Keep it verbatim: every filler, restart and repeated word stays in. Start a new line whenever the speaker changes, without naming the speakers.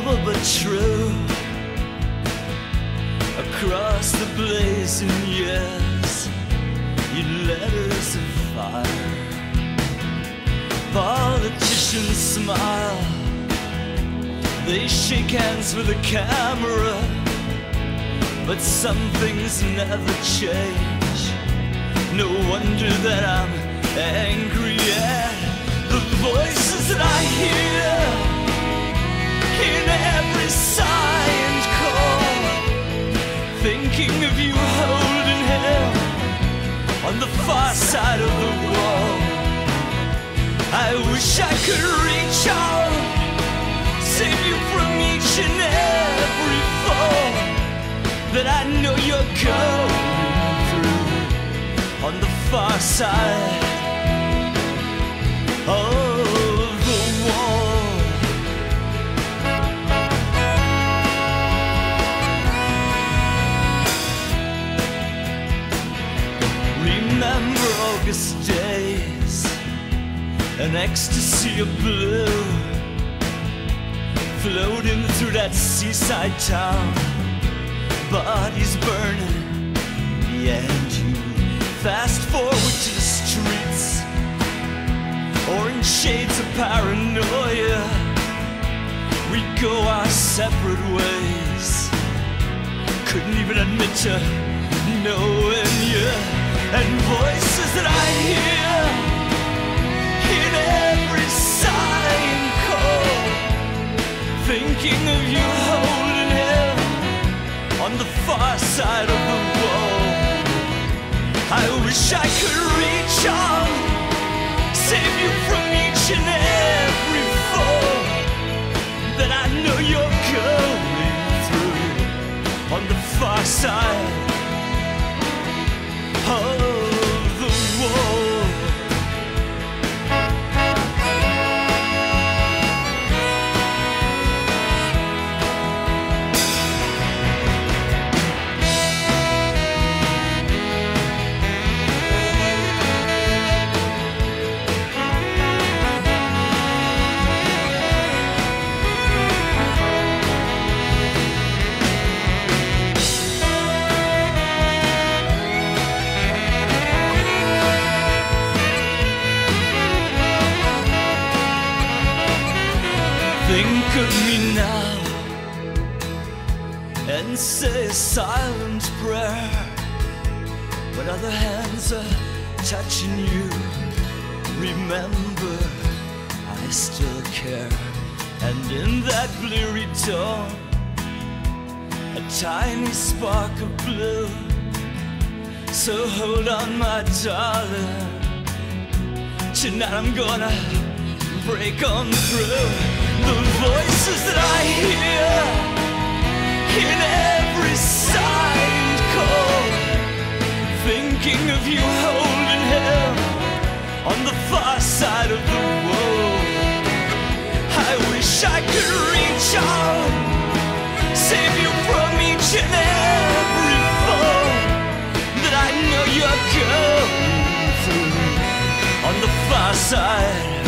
noble but true. Across the blazing years, you letters of fire. Politicians smile, they shake hands with the camera, but some things never change. No wonder that I'm angry at the voices that I hear in every sigh and call, thinking of you holding him on the far side of the wall. I wish I could reach out, save you from each and every fall that I know you're going through on the far side of the wall. Remember August days, an ecstasy of blue, floating through that seaside town, bodies burning, yeah, and you fast forward to the streets, orange shades of paranoia. We go our separate ways, couldn't even admit to knowing you. And voices that I hear in every sigh and call, thinking of you holding him on the far side of the wall. I wish I could reach out, save you from each and every fall that I know you're going through on the far side of the wall. Think of me now and say a silent prayer when other hands are touching you. Remember, I still care. And in that bleary dawn, a tiny spark of blue. So hold on, my darling, tonight I'm gonna break on through. The voices that I hear in every sigh and call, thinking of you holding him on the far side of the wall. I wish I could reach out, save you from each and every fall that I know you're going through on the far side